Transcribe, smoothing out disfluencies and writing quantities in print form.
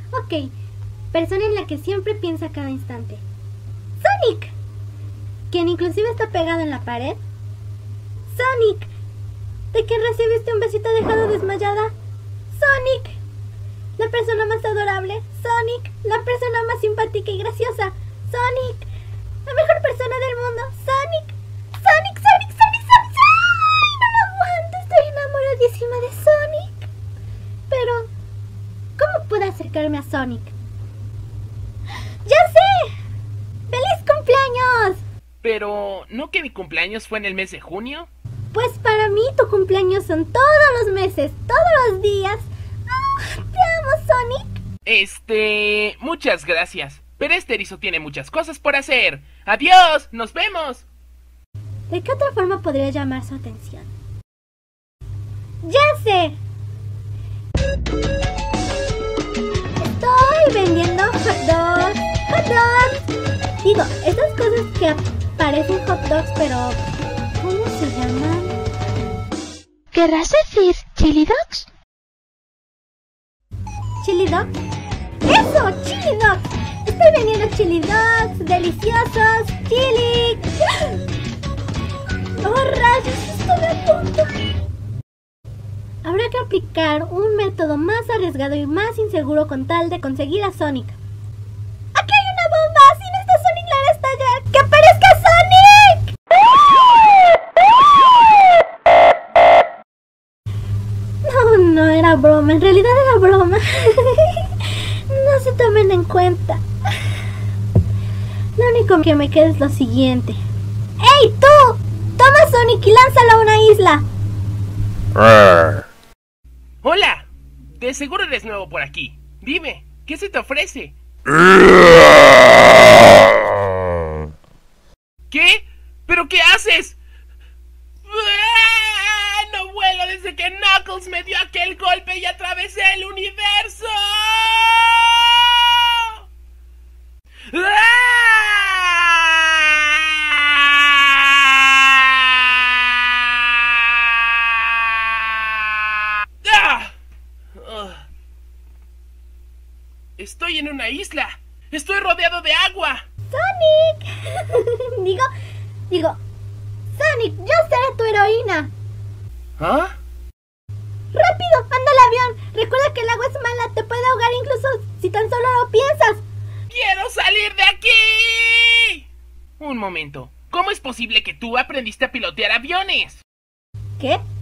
Ok, persona en la que siempre piensa a cada instante. Sonic, quien inclusive está pegado en la pared. Sonic, de quien recibiste un besito dejado desmayada. Sonic, la persona más adorable. Sonic, la persona más simpática y graciosa. Sonic, la mejor persona del mundo. Sonic, Sonic, Sonic, Sonic, Sonic. ¡Ay, no lo aguanto! Estoy enamoradísima de Sonic. Pero, ¿cómo puedo acercarme a Sonic? ¡Ya sé! ¡Feliz cumpleaños! Pero, ¿no que mi cumpleaños fue en el mes de junio? Pues para mí tu cumpleaños son todos los meses, todos los días. ¡Te amo, Sonic! Muchas gracias. Pero este erizo tiene muchas cosas por hacer. ¡Adiós! ¡Nos vemos! ¿De qué otra forma podría llamar su atención? ¡Ya sé! Estoy vendiendo hot dogs. ¡Hot dogs! Digo, esas cosas que parecen hot dogs, pero ¿cómo se llaman? ¿Querrás decir chili dogs? ¿Chili dogs? ¡Eso! ¡Chili dogs! Estoy vendiendo chili dogs, deliciosos, chili. ¡Oh, rayos! Estoy a punto. Habrá que aplicar un método más arriesgado y más inseguro con tal de conseguir a Sonic. ¡Aquí hay una bomba! ¡Si no está Sonic, la haré estallar! ¡Que aparezca Sonic! No era broma, en realidad era broma. No se tomen en cuenta. Lo único que me queda es lo siguiente. ¡Ey, tú! Toma a Sonic y lánzalo a una isla. ¡Hola! De seguro eres nuevo por aquí. Dime, ¿qué se te ofrece? ¿Qué? ¿Pero qué haces? No vuelo desde que Knuckles me dio aquel golpe y atravesé el universo. Estoy en una isla. Estoy rodeado de agua. ¡Sonic! digo, Sonic, yo seré tu heroína. ¿Ah? ¡Rápido! ¡Anda al avión! Recuerda que el agua es mala, te puede ahogar incluso si tan solo lo piensas. ¡Quiero salir de aquí! Un momento. ¿Cómo es posible que tú aprendiste a pilotear aviones? ¿Qué?